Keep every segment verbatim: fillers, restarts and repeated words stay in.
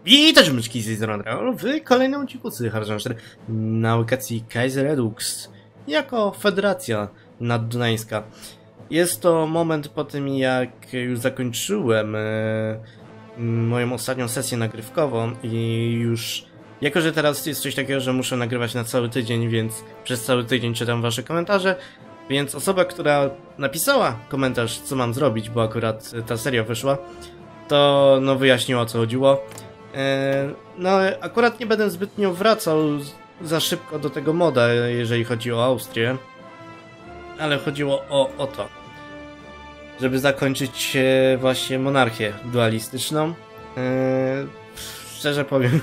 Witajcie myczki z Izraela w kolejnym odcinku z Hardline cztery na lokacji Kaiser Redux jako Federacja Naddunańska. Jest to moment po tym, jak już zakończyłem e, moją ostatnią sesję nagrywkową i już, jako że teraz jest coś takiego, że muszę nagrywać na cały tydzień, więc przez cały tydzień czytam wasze komentarze, więc osoba, która napisała komentarz, co mam zrobić, bo akurat ta seria wyszła, to no wyjaśniła, o co chodziło. No, akurat nie będę zbytnio wracał za szybko do tego moda, jeżeli chodzi o Austrię, ale chodziło o, o to, żeby zakończyć właśnie monarchię dualistyczną. Szczerze powiem,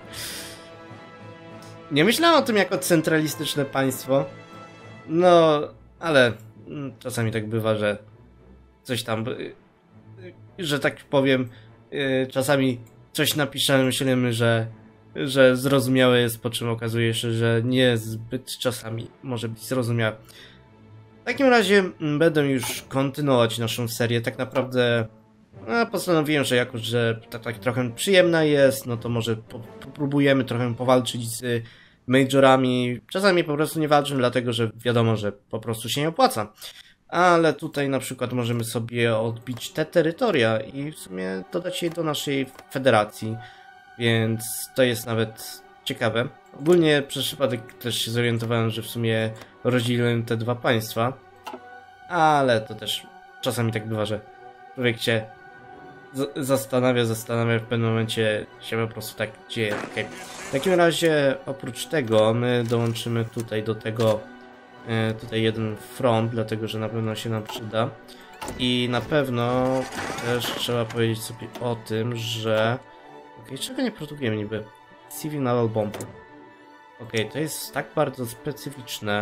nie myślałem o tym jako centralistyczne państwo, no, ale czasami tak bywa, że coś tam, że tak powiem, czasami coś napiszemy, myślimy, że, że zrozumiałe jest, po czym okazuje się, że niezbyt czasami może być zrozumiałe. W takim razie będę już kontynuować naszą serię. Tak naprawdę no, postanowiłem, że jako, że tak, tak trochę przyjemna jest, no to może po, popróbujemy trochę powalczyć z majorami. Czasami po prostu nie walczymy, dlatego że wiadomo, że po prostu się nie opłaca. Ale tutaj na przykład możemy sobie odbić te terytoria i w sumie dodać je do naszej federacji, więc to jest nawet ciekawe. Ogólnie przez przypadek też się zorientowałem, że w sumie rozdzieliłem te dwa państwa, ale to też czasami tak bywa, że człowiek się zastanawia, zastanawia, w pewnym momencie się po prostu tak dzieje. Okay. W takim razie oprócz tego my dołączymy tutaj do tego tutaj jeden front, dlatego że na pewno się nam przyda. I na pewno też trzeba powiedzieć sobie o tym, że... Okej, okay, czego nie produkujemy niby? Civil Naval Bomber. Okej, okay, to jest tak bardzo specyficzne,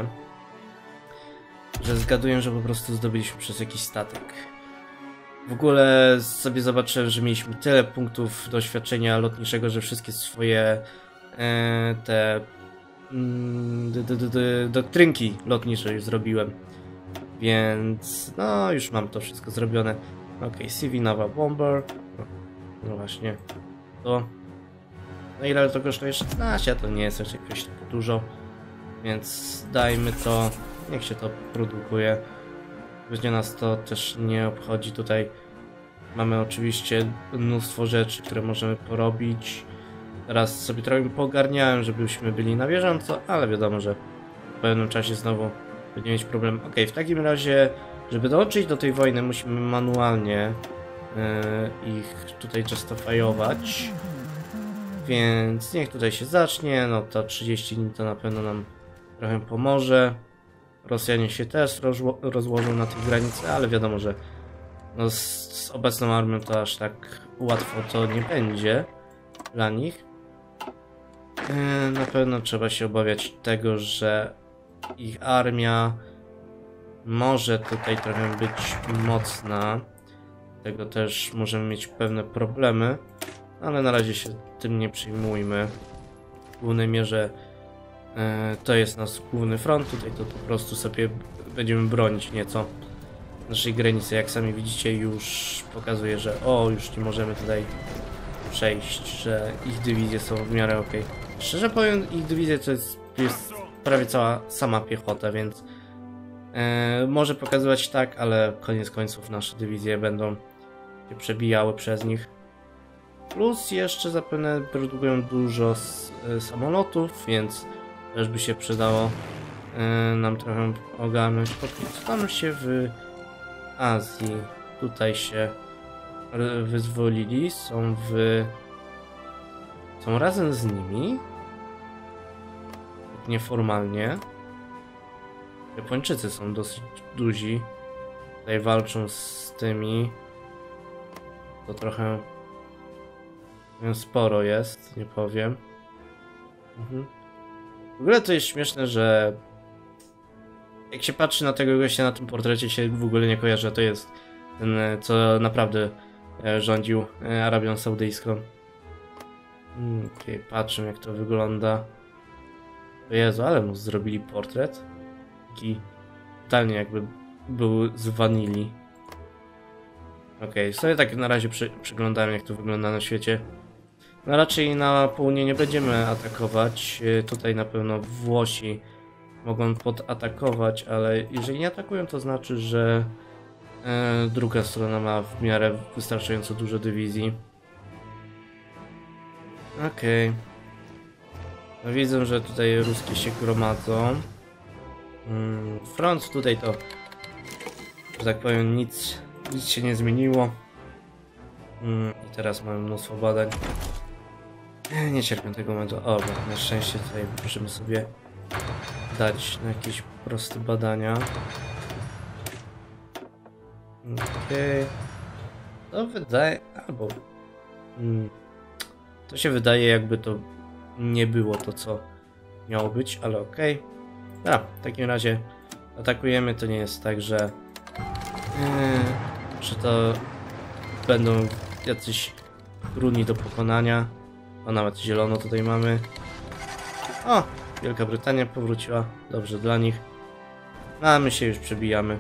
że zgaduję, że po prostu zdobyliśmy przez jakiś statek. W ogóle sobie zobaczyłem, że mieliśmy tyle punktów doświadczenia lotniczego, że wszystkie swoje e, te D, d, d, d, doktrynki lotnicze już zrobiłem, więc no już mam to wszystko zrobione. Ok, Civil Naval Bomber, no właśnie to, no ile to kosztuje? szesnaście, to nie jest jeszcze jakoś tak dużo, więc dajmy to, niech się to produkuje, będzie nas to też nie obchodzi. Tutaj mamy oczywiście mnóstwo rzeczy, które możemy porobić. Teraz sobie trochę poogarniałem, żebyśmy byli na bieżąco, ale wiadomo, że w pewnym czasie znowu będziemy mieć problem. Ok, w takim razie, żeby dołączyć do tej wojny, musimy manualnie yy, ich tutaj justifyować. Więc niech tutaj się zacznie, no to trzydzieści dni to na pewno nam trochę pomoże. Rosjanie się też rozło rozłożą na tych granicach, ale wiadomo, że no z, z obecną armią to aż tak łatwo to nie będzie dla nich. Na pewno trzeba się obawiać tego, że ich armia może tutaj trochę być mocna. Tego też możemy mieć pewne problemy, ale na razie się tym nie przejmujmy. W głównej mierze to jest nasz główny front. Tutaj to po prostu sobie będziemy bronić nieco naszej granicy. Jak sami widzicie, już pokazuje, że o, już nie możemy tutaj przejść, że ich dywizje są w miarę ok. Szczerze powiem, ich dywizja to jest, jest prawie cała sama piechota, więc e, może pokazywać tak, ale koniec końców nasze dywizje będą się przebijały przez nich. Plus jeszcze zapewne produkują dużo z, e, samolotów, więc też by się przydało e, nam trochę ogarnąć. Spotkamy się w Azji. Tutaj się wyzwolili, są w... są razem z nimi, nieformalnie. Japończycy są dosyć duzi, tutaj walczą z tymi, to trochę sporo jest, nie powiem. Mhm. W ogóle to jest śmieszne, że jak się patrzy na tego gościa na tym portrecie, się w ogóle nie kojarzy, że to jest ten, co naprawdę rządził Arabią Saudyjską. Okej, okay, patrzę jak to wygląda. O Jezu, ale mu zrobili portret. Taki totalnie jakby był z wanilii. Okej, okay, sobie tak na razie przy, przyglądałem jak to wygląda na świecie. No raczej na południe nie będziemy atakować. Tutaj na pewno Włosi mogą podatakować, ale jeżeli nie atakują, to znaczy, że e, druga strona ma w miarę wystarczająco dużo dywizji. Okej. Okay. No widzę, że tutaj ruskie się gromadzą. Hmm, front tutaj to, że tak powiem, nic, nic się nie zmieniło. Hmm, I teraz mamy mnóstwo badań. Nie cierpię tego momentu. O, na szczęście tutaj możemy sobie dać na jakieś proste badania. Okej. Okay. To wydaje... albo... Hmm, to się wydaje, jakby to nie było to, co miało być, ale okej. Okay. A, w takim razie atakujemy. To nie jest tak, że... Yy, że to będą jacyś trudni do pokonania. O, nawet zielono tutaj mamy. O, Wielka Brytania powróciła. Dobrze dla nich. No, a my się już przebijamy.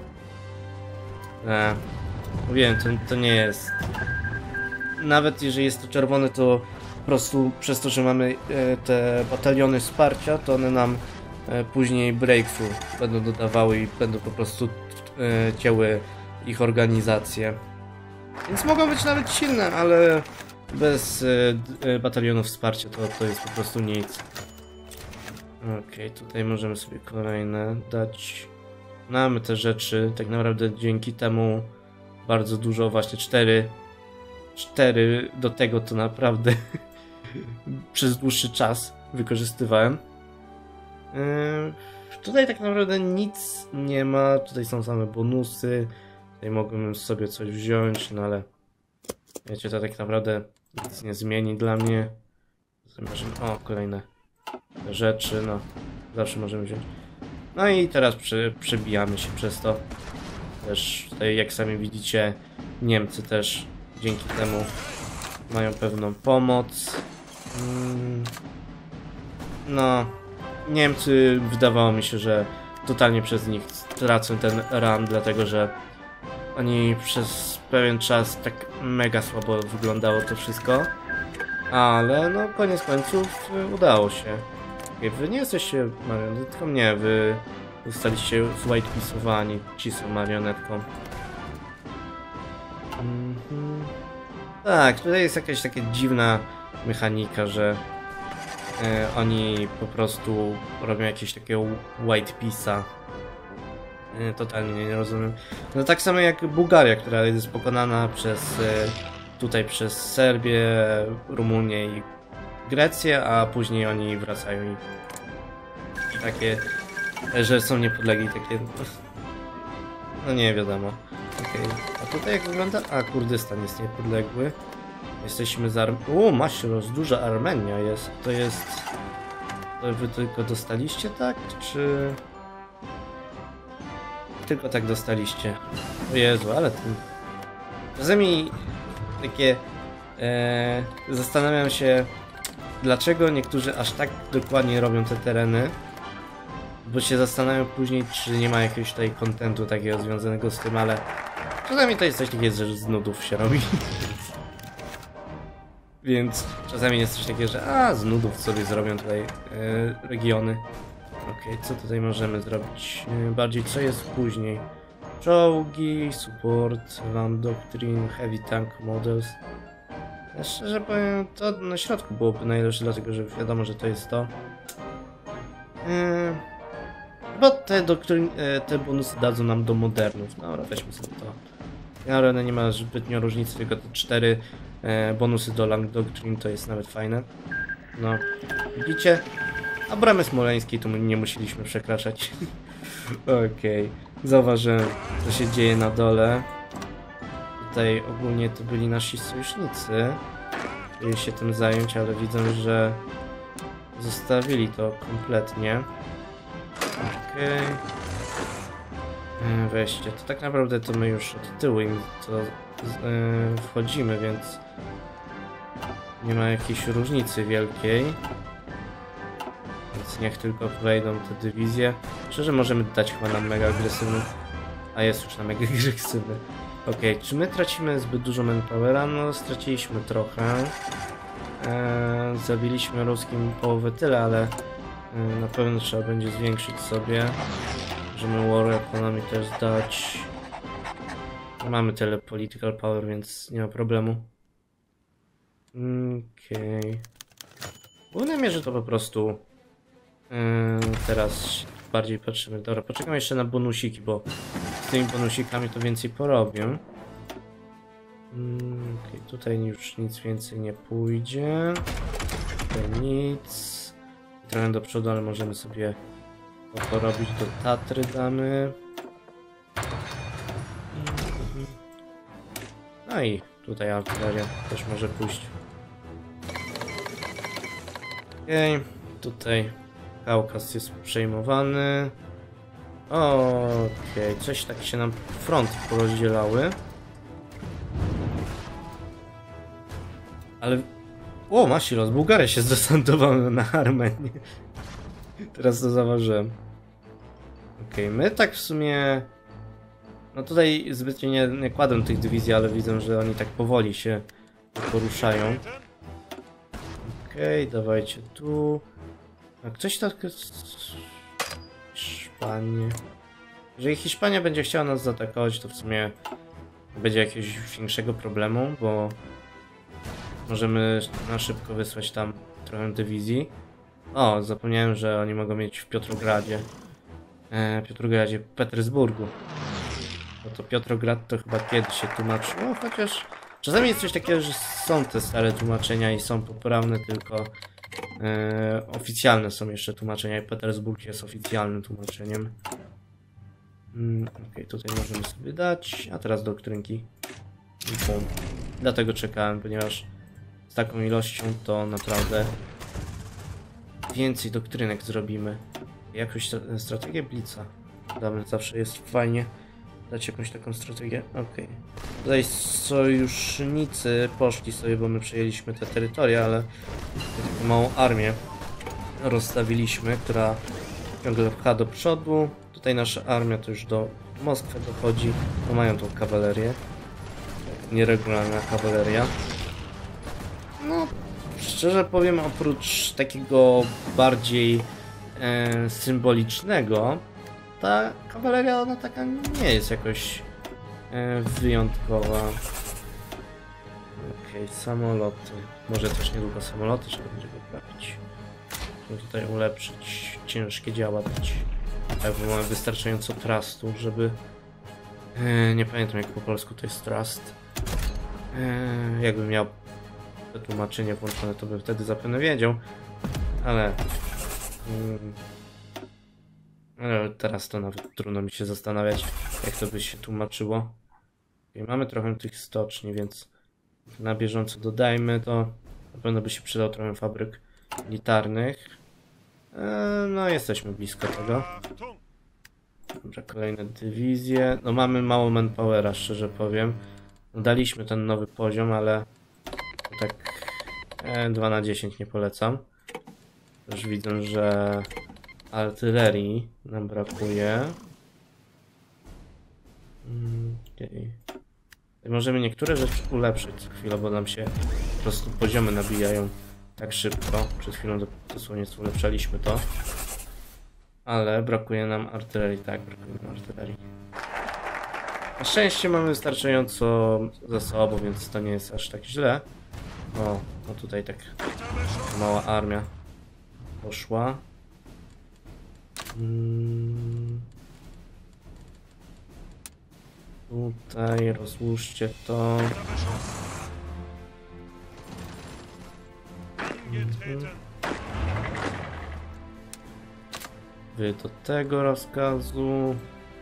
E, mówiłem, to, to nie jest... Nawet jeżeli jest to czerwone, to po prostu przez to, że mamy e, te bataliony wsparcia, to one nam e, później breakthrough będą dodawały i będą po prostu e, cięły ich organizację. Więc mogą być nawet silne, ale bez e, batalionów wsparcia to, to jest po prostu nic. Okej, okay, tutaj możemy sobie kolejne dać. Mamy te rzeczy, tak naprawdę dzięki temu bardzo dużo, właśnie cztery, cztery do tego to naprawdę przez dłuższy czas wykorzystywałem. Yy, tutaj tak naprawdę nic nie ma, tutaj są same bonusy, tutaj mogłem sobie coś wziąć, no ale wiecie, to tak naprawdę nic nie zmieni dla mnie. O, kolejne rzeczy, no zawsze możemy wziąć. No i teraz przy, przebijamy się przez to. Też tutaj, jak sami widzicie, Niemcy też dzięki temu mają pewną pomoc. Hmm. No, Niemcy wydawało mi się, że totalnie przez nich tracą ten run, dlatego że oni przez pewien czas tak mega słabo wyglądało to wszystko. Ale no koniec końców udało się. Okay, wy nie jesteście marionetką? Nie, wy zostaliście whitepisowani. Ci są marionetką. Mm-hmm. Tak, tutaj jest jakaś taka dziwna mechanika, że e, oni po prostu robią jakieś takiego whitepisa. E, totalnie nie rozumiem. No tak samo jak Bułgaria, która jest pokonana przez e, tutaj przez Serbię, Rumunię i Grecję, a później oni wracają i, i takie, że są niepodlegli, takie, no nie wiadomo. Okej, okay. A tutaj jak wygląda? A, Kurdystan jest niepodległy. Jesteśmy z Arm... O, Maśros, duża Armenia jest. To jest... To wy tylko dostaliście tak, czy... Tylko tak dostaliście. O Jezu, ale ten... Czasami takie... E, zastanawiam się, dlaczego niektórzy aż tak dokładnie robią te tereny. Bo się zastanawiam później, czy nie ma jakiegoś tutaj kontentu takiego związanego z tym, ale czasami to jest coś takiego, że z nudów się robi. Więc czasami jest coś takiego, że a, z nudów sobie zrobią tutaj e, regiony. Okej, okay, co tutaj możemy zrobić? E, bardziej co jest później? Czołgi, support, land doctrine, heavy tank models. Ja szczerze powiem, to na środku byłoby najlepsze, dlatego że wiadomo, że to jest to. E, Bo te, te bonusy dadzą nam do modernów. Dobra, weźmy sobie to. Ale nie ma zbytnio różnicy, tylko te cztery e, bonusy do Lang Doctrine to jest nawet fajne. No, widzicie? A bramy smoleńskiej tu nie musieliśmy przekraczać. Okej, okay. Zauważyłem, co się dzieje na dole. Tutaj ogólnie to byli nasi sojusznicy. Chcieli się tym zająć, ale widzę, że zostawili to kompletnie. Okej. Okay. Weźcie, to tak naprawdę to my już od tyłu im to yy, wchodzimy, więc nie ma jakiejś różnicy wielkiej. Więc niech tylko wejdą te dywizje. Szczerze możemy dać chyba na mega agresywny. A jest już na mega agresywny. Okej, okay. Czy my tracimy zbyt dużo manpowera? No straciliśmy trochę. E, zabiliśmy ruskim połowę tyle, ale e, na pewno trzeba będzie zwiększyć sobie. Możemy War Economy też dać. Mamy tyle political power, więc nie ma problemu. Okej. Okay. W głównej mierze to po prostu yy, teraz bardziej patrzymy. Dobra, poczekam jeszcze na bonusiki, bo z tymi bonusikami to więcej porobię. Yy, okay, tutaj już nic więcej nie pójdzie. Tutaj nic. Trochę do przodu, ale możemy sobie to porobić. Do Tatry damy. No i tutaj artyleria też może pójść. Okej, okay. Tutaj Kaukaz jest przejmowany. Okej, okay. Coś tak się nam fronty porozdzielały. Ale... O, Masilos, Bułgaria się zdesantowały na Armenię. Teraz to zauważyłem. Okej, okay, my tak w sumie... No tutaj zbytnio nie, nie kładę tych dywizji, ale widzę, że oni tak powoli się poruszają. Okej, okay, dawajcie tu. A ktoś tak... Hiszpanię. Jeżeli Hiszpania będzie chciała nas zaatakować, to w sumie będzie jakiegoś większego problemu, bo możemy na szybko wysłać tam trochę dywizji. O, zapomniałem, że oni mogą mieć w Piotrogradzie. E, Piotrogradzie, Petersburgu. No to Piotrograd to chyba kiedyś się tłumaczyło, chociaż czasami jest coś takiego, że są te stare tłumaczenia i są poprawne, tylko e, oficjalne są jeszcze tłumaczenia i Petersburg jest oficjalnym tłumaczeniem. Mm, Okej, okay, tutaj możemy sobie dać, a teraz doktrynki. Dlatego czekałem, ponieważ z taką ilością to naprawdę więcej doktrynek zrobimy. Jakąś strategię Blitza damy, zawsze jest fajnie dać jakąś taką strategię. Okej. Okay. Tutaj sojusznicy poszli sobie, bo my przejęliśmy te terytoria, ale taką małą armię rozstawiliśmy, która ciągle pcha do przodu. Tutaj nasza armia to już do Moskwy dochodzi. To mają tą kawalerię. Nieregularna kawaleria. No, szczerze powiem, oprócz takiego bardziej e, symbolicznego, ta kawaleria, ona taka nie jest jakoś e, wyjątkowa. Okej, okay, samoloty. Może też niedługo samoloty trzeba będzie poprawić. Musimy tutaj ulepszyć, ciężkie działa dać. Tak, bo mamy wystarczająco trustu, żeby... E, nie pamiętam jak po polsku to jest trust. E, jakbym miał to tłumaczenie włączone, to bym wtedy zapewne wiedział. Ale... Mm, ale teraz to nawet trudno mi się zastanawiać, jak to by się tłumaczyło. Okay, mamy trochę tych stoczni, więc na bieżąco dodajmy to. Na pewno by się przydał trochę fabryk militarnych. Eee, no, jesteśmy blisko tego. Dobra, kolejne dywizje. No, mamy mało manpowera, szczerze powiem. No, daliśmy ten nowy poziom, ale tak e, dwa na dziesięć nie polecam. Już widzę, że artylerii nam brakuje. Okay. Możemy niektóre rzeczy ulepszyć co chwilę, bo nam się po prostu poziomy nabijają tak szybko. Przed chwilą dosłownie ulepszaliśmy to. Ale brakuje nam artylerii, tak, brakuje nam artylerii. Na szczęście mamy wystarczająco zasobu, więc to nie jest aż tak źle. O, no tutaj tak mała armia poszła. Hmm. Tutaj rozłóżcie to. Mhm. Wy do tego rozkazu.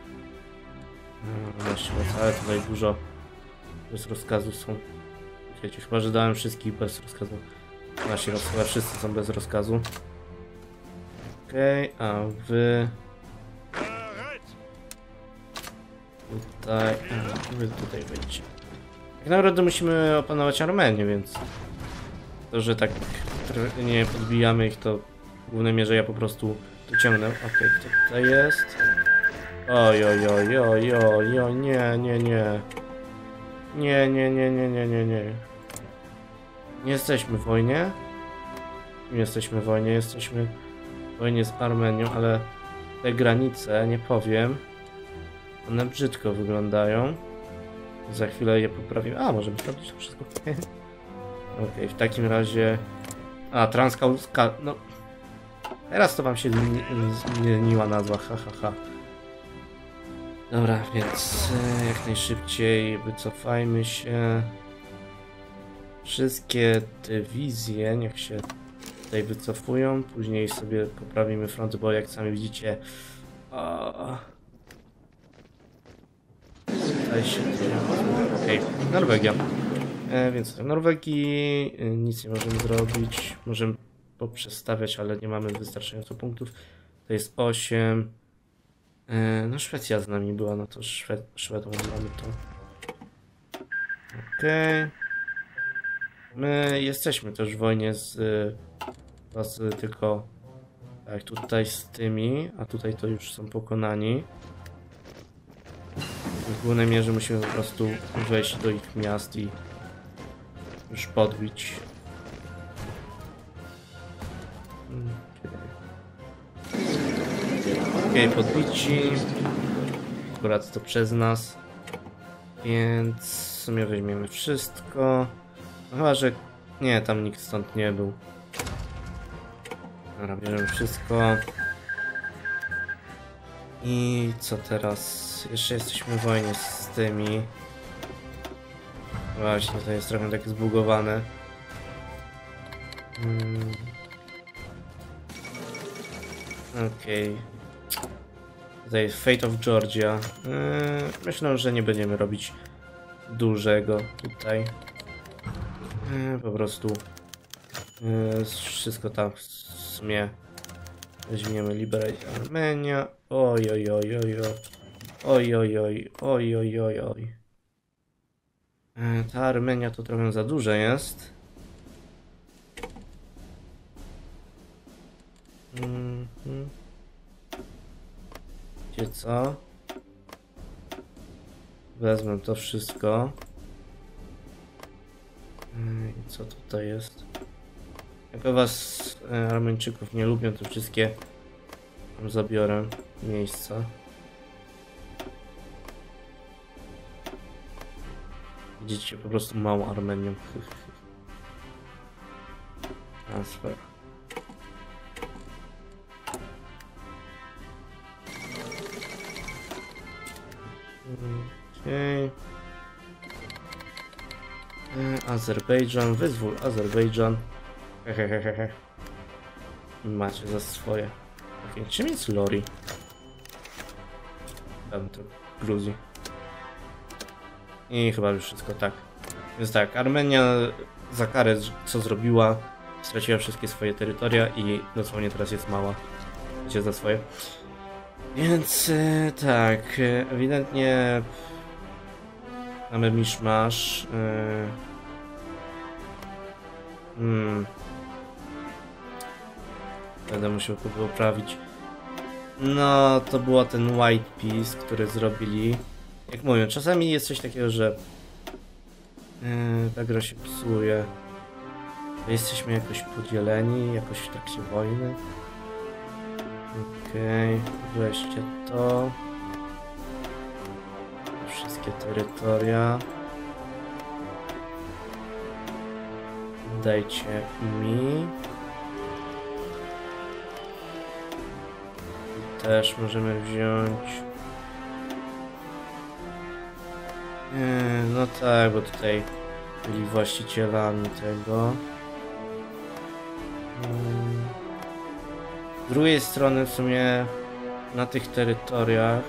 No właśnie, ale tutaj dużo bez rozkazu są. Wiecie, chyba że dałem wszystkich bez rozkazu. Właśnie, chyba wszyscy są bez rozkazu. Okej, okay, a wy... Tutaj... A, wy tutaj wejdźcie. Tak naprawdę musimy opanować Armenię, więc... To, że tak nie podbijamy ich, to w głównej mierze ja po prostu tu ciągnę. Okej, okay, kto tutaj jest? Oj, oj, oj, oj, oj, oj, nie, nie, nie. Nie, nie, nie, nie, nie, nie, nie. Nie jesteśmy w wojnie. Nie jesteśmy w wojnie, jesteśmy w wojnie z Armenią, ale te granice, nie powiem, one brzydko wyglądają. Za chwilę je poprawimy. A, możemy sprawdzić to wszystko. Okej, okay, w takim razie... A, Transkauska... No... Teraz to wam się zmieniła nazwa, ha, ha, ha. Dobra, więc jak najszybciej wycofajmy się. Wszystkie te wizje niech się tutaj wycofują. Później sobie poprawimy front, bo jak sami widzicie... O... Tutaj się... Okej, okay. Norwegia. E, więc w Norwegii e, nic nie możemy zrobić. Możemy poprzestawiać, ale nie mamy wystarczająco punktów. To jest osiem. E, no Szwecja z nami była, no to Szwed Szwedom mamy to. Okej. Okay. My jesteśmy też w wojnie z, z tylko tak tutaj z tymi, a tutaj to już są pokonani. W głównej mierze musimy po prostu wejść do ich miast i już podbić. Okej, okay, podbici. Akurat to przez nas. Więc w sumie weźmiemy wszystko. No chyba, że... Nie, tam nikt stąd nie był. Dobra, bierzemy wszystko. I co teraz? Jeszcze jesteśmy w wojnie z tymi. Właśnie, to jest trochę tak zbugowane. Hmm. Okej. Okay. Tutaj Fate of Georgia. Yy, myślę, że nie będziemy robić dużego tutaj. Yy, po prostu yy, wszystko tam w sumie weźmiemy. Liberate Armenia. Oj, oj, oj, oj, oj. Oj, oj, oj, oj, oj, oj, oj. Yy, ta Armenia to trochę za duże jest. Mm -hmm. Wiecie co? Wezmę to wszystko. I co tutaj jest? Jak was Armeńczyków nie lubią, to wszystkie tam zabiorę miejsca. Widzicie, po prostu mało Armenią. Transfer. Okej. Okay. Azerbejdżan, wyzwól Azerbejdżan. Hehehehe. Macie za swoje. Okay. Czym jest Lori? Tam to Gruzji. I chyba już wszystko tak. Więc tak, Armenia za karę co zrobiła, straciła wszystkie swoje terytoria i dosłownie teraz jest mała. Macie za swoje. Więc e, tak, ewidentnie mamy miszmasz. E, hmm. Będę musiał to poprawić. No, to było ten White Piece, który zrobili. Jak mówię, czasami jest coś takiego, że e, ta gra się psuje. Jesteśmy jakoś podzieleni, jakoś w trakcie wojny. Okej, okay, weźcie to. Wszystkie terytoria. Dajcie mi. I też możemy wziąć. Nie, no tak, bo tutaj byli właścicielami tego. Hmm. Z drugiej strony w sumie na tych terytoriach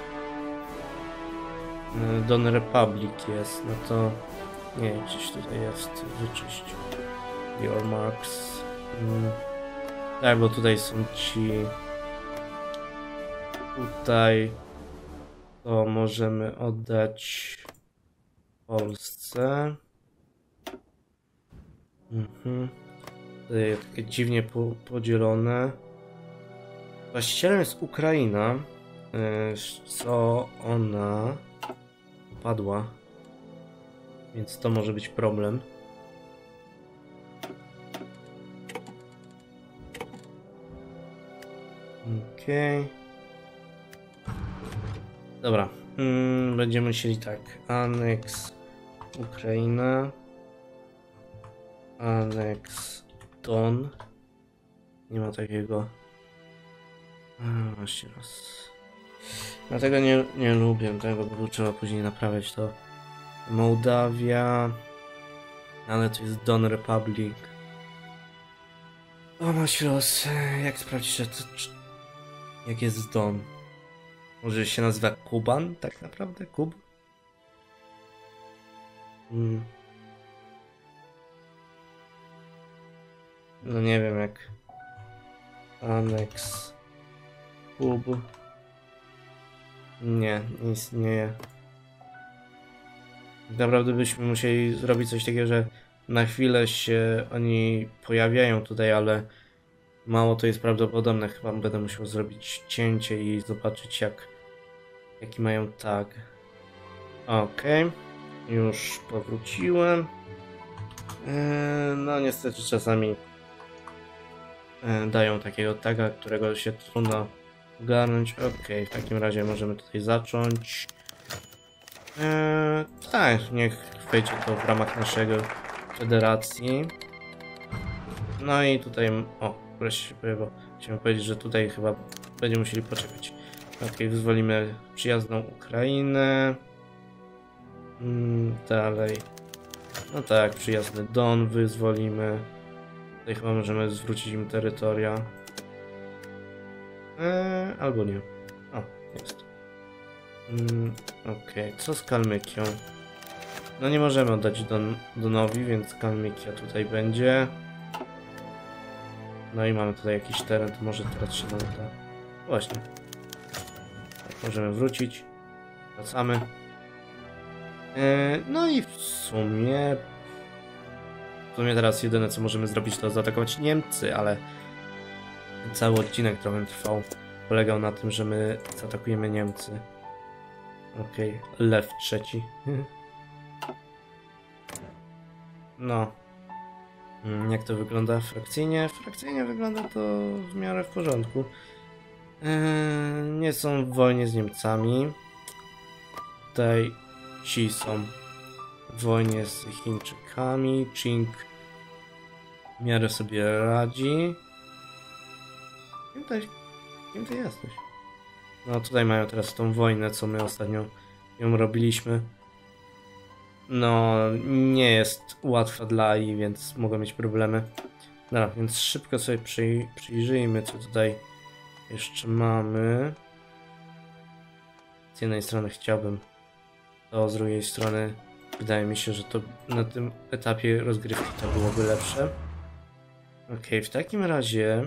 Don Republic jest, no to nie, gdzieś tutaj jest wyczyść Your Marks. Hmm. Tak, bo tutaj są ci tutaj to możemy oddać Polsce. Mhm. Tutaj takie dziwnie po, podzielone. Właścicielem jest Ukraina, co ona padła, więc to może być problem. Okej. Okay. Dobra. Mm, będziemy musieli tak. Aneks Ukraina. Aneks Don. Nie ma takiego. A, właśnie raz. Dlatego nie, nie lubię tego, bo trzeba później naprawiać to. Mołdawia. Ale to jest Don Republic. O, masz los. Jak sprawdzić, że to, czy, jak jest Don? Może się nazywa Kuban? Tak naprawdę? Kub? Hmm. No nie wiem jak. Aneks. Kub. Nie, nie istnieje. Naprawdę byśmy musieli zrobić coś takiego, że na chwilę się oni pojawiają tutaj, ale mało to jest prawdopodobne. Chyba będę musiał zrobić cięcie i zobaczyć jak jaki mają tag. Okej, okay. Już powróciłem. Eee, no niestety czasami eee, dają takiego taga, którego się trudno ogarnąć. Okej, okay. W takim razie możemy tutaj zacząć. Eee, tak, niech wejdzie to w ramach naszego federacji. No i tutaj, o, wreszcie się pojawiło. Chciałem powiedzieć, że tutaj chyba będziemy musieli poczekać. Ok, wyzwolimy przyjazną Ukrainę. Mm, dalej. No tak, przyjazny Don wyzwolimy. Tutaj chyba możemy zwrócić im terytoria. Eee, albo nie. O, jest. Mm, Okej, okay. Co z Kalmykią? No nie możemy oddać Don, Donowi, więc Kalmykia tutaj będzie. No i mamy tutaj jakiś teren, to może teraz się nam uda. Właśnie. Tak, możemy wrócić. Wracamy. Yy, no i w sumie... W sumie teraz jedyne co możemy zrobić to zaatakować Niemcy, ale... Cały odcinek trochę trwał. Polegał na tym, że my zaatakujemy Niemcy. Okej, okay. Lew trzeci. No. Jak to wygląda frakcyjnie? Frakcyjnie wygląda to w miarę w porządku. Eee, nie są w wojnie z Niemcami. Tutaj ci są w wojnie z Chińczykami. Ching w miarę sobie radzi. Kim ty, kim ty jesteś? No tutaj mają teraz tą wojnę, co my ostatnio ją robiliśmy. No, nie jest łatwa dla I, więc mogą mieć problemy. Dobra, więc szybko sobie przyj przyjrzyjmy, co tutaj jeszcze mamy. Z jednej strony chciałbym to, z drugiej strony wydaje mi się, że to na tym etapie rozgrywki to byłoby lepsze. Ok, w takim razie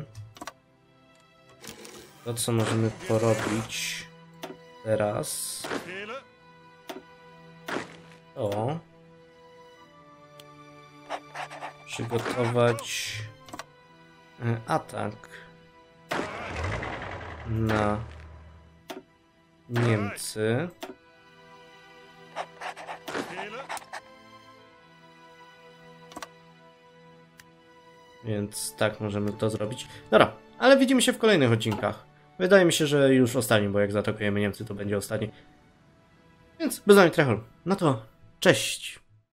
to, co możemy porobić teraz, to przygotować atak na Niemcy. Więc tak możemy to zrobić. Dobra, ale widzimy się w kolejnych odcinkach. Wydaje mi się, że już ostatni, bo jak zaatakujemy Niemcy, to będzie ostatni. Więc bez nami Trechol. No to cześć!